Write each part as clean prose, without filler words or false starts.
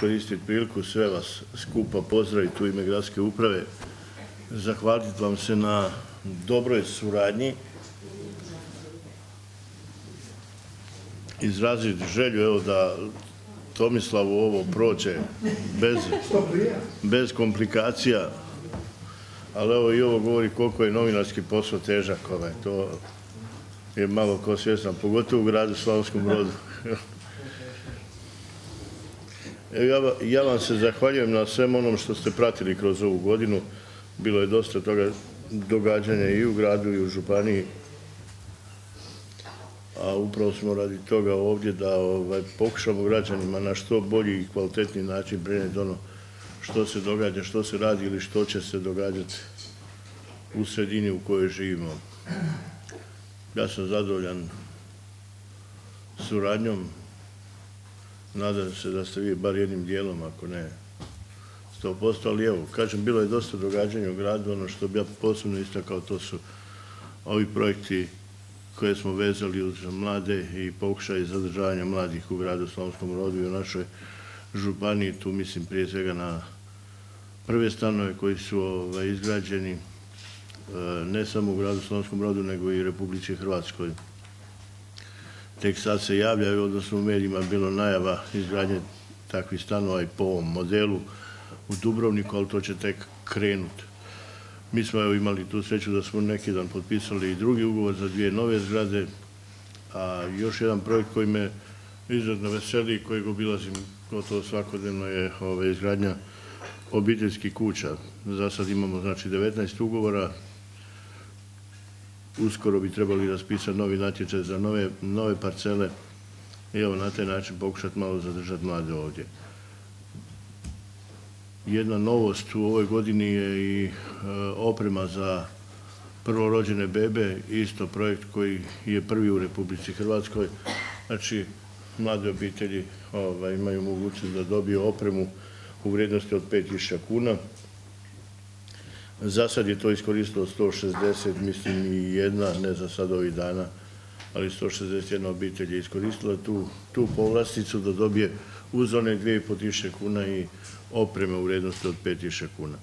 iskoristiti priliku sve vas skupa pozdraviti u ime gradske uprave, zahvaliti vam se na dobroj suradnji, izraziti želju da Tomislavu ovo prođe bez komplikacija, ali i ovo govori koliko je novinarski posao težak. To je malo ko svjestan, pogotovo u gradu Slavonskom Brodu. Ja vam se zahvaljujem na svem onom što ste pratili kroz ovu godinu. Bilo je dosta toga događanja i u gradu i u županiji. A upravo smo radi toga ovdje da pokušamo građanima na što bolji i kvalitetniji način prenijeti ono što se događa, što se radi ili što će se događati u sredini u kojoj živimo. Ja sam zadovoljan suradnjom. Nadam se da ste vi bar jednim dijelom, ako ne 100%, ali evo, kažem, bilo je dosta događanja u gradu. Ono što bi ja posebno istakao, to su ovi projekti koje smo vezali uz mlade i pokušaj zadržavanja mladih u gradu Slavonskom Brodu i u našoj županiji. Tu mislim prije svega na prve stanove koji su izgrađeni ne samo u gradu Slavonskom Brodu, nego i u Republici Hrvatskoj. Tek sad se javljaju, odnosno u medijima bilo najava izgradnje takvih stanova i po ovom modelu u Dubrovniku, ali to će tek krenuti. Mi smo imali tu sreću da smo neki dan potpisali i drugi ugovor za 2 nove zgrade, a još jedan projekt koji me izuzetno veseli i kojeg obilazim gotovo svakodnevno je izgradnja obiteljskih kuća. Za sad imamo 19 ugovora. Uskoro bi trebali raspisati novi natječaj za nove parcele i na taj način pokušati malo zadržati mlade ovdje. Jedna novost u ovoj godini je i oprema za prvorođene bebe, isto projekt koji je prvi u Republici Hrvatskoj. Znači, mlade obitelji imaju mogućnost da dobiju opremu u vrijednosti od 5.000 kuna. Za sad je to iskoristilo 160, mislim i jedna, ne za sad ovih dana, ali 161 obitelj je iskoristila tu povlasticu da dobije uz one 2.500 kuna i opreme u vrijednosti od 5.000 kuna.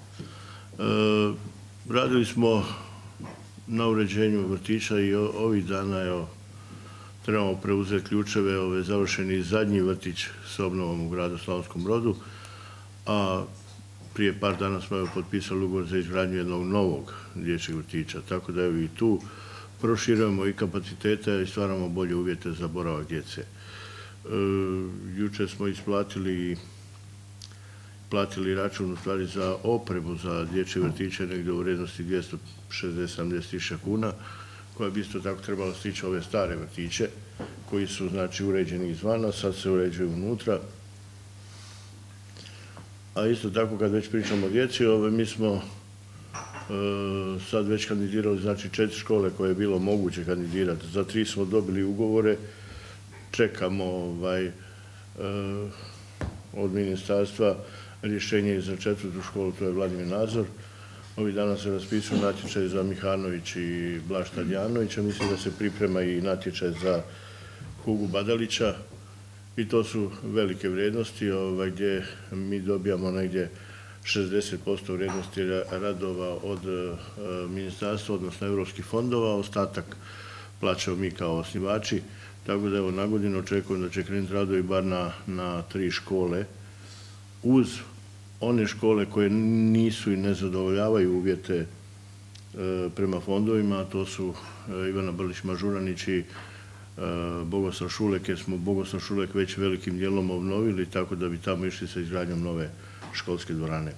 Radili smo na uređenju vrtića i ovih dana trebamo preuzeti ključeve, završeni zadnji vrtić s obnovom u gradu Slavonskom Brodu, a prije par dana smo potpisali ugovor za izgradnju jednog novog dječjeg vrtića, tako da i tu proširujemo i kapacitete i stvaramo bolje uvjete za boravak djece. Jučer smo platili račun u stvari za opremu za dječje vrtiće negdje u vrijednosti 260-70 tisuća kuna, koja bi isto tako trebala stići ove stare vrtiće koji su uređeni izvana, sad se uređuju unutra. A isto tako kad već pričamo o djeci, mi smo sad već kandidirali 4 škole koje je bilo moguće kandidirati. Za 3 smo dobili ugovore, čekamo od ministarstva rješenje za 4. školu, to je Vladimir Nazor. Ovih dana se raspisuje natječaj za Mihanović i Blaž Tadijanovića, mislim da se priprema i natječaj za Hugu Badalića. I to su velike vrijednosti gdje mi dobijamo negdje 60% vrijednosti radova od ministarstva, odnosno europskih fondova, ostatak plaćamo mi kao osnivači. Tako da na godinu očekujem da će krenuti radovi bar na 3 škole, uz one škole koje nisu i ne zadovoljavaju uvjete prema fondovima, a to su Ivana Brlić-Mažuranić i Bogoslav Šulek, jer smo Bogoslav Šulek već velikim dijelom obnovili, tako da bi tamo išli sa izgradnjom nove školske dvorane.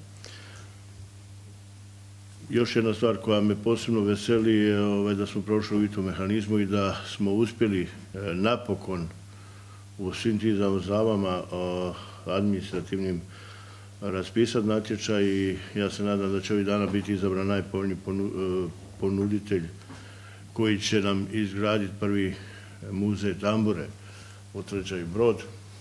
Još jedna stvar koja me posebno veseli je da smo prošli u ITU mehanizmu i da smo uspjeli napokon u svim tim zavama administrativnim raspisati natječaj i ja se nadam da će ovih dana biti izabran najpovoljniji ponuditelj koji će nam izgraditi prvi muzej tambure u Tvrđavi Brod,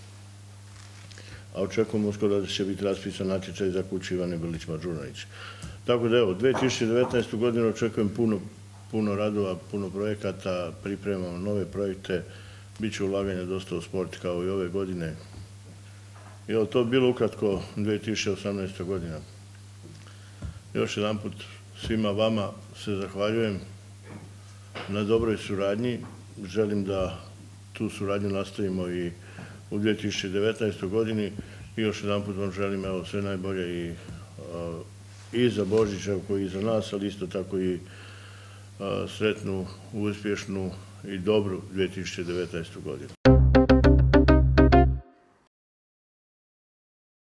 a očekujemo uskoro da će biti raspisan natječaj za kuću Ivane Brlić-Mažuranić. Tako da 2019. godinu očekujem puno radova, puno projekata, pripremamo nove projekte, bit će ulaganja dosta u sport kao i ove godine. I to bilo ukratko 2018. godina. Još jedan put svima vama se zahvaljujem na dobroj suradnji. Želim da tu suradnju nastavimo i u 2019. godini i još jedan put vam želim sve najbolje i za Božić koji je iza nas, ali isto tako i sretnu, uspješnu i dobru 2019. godinu.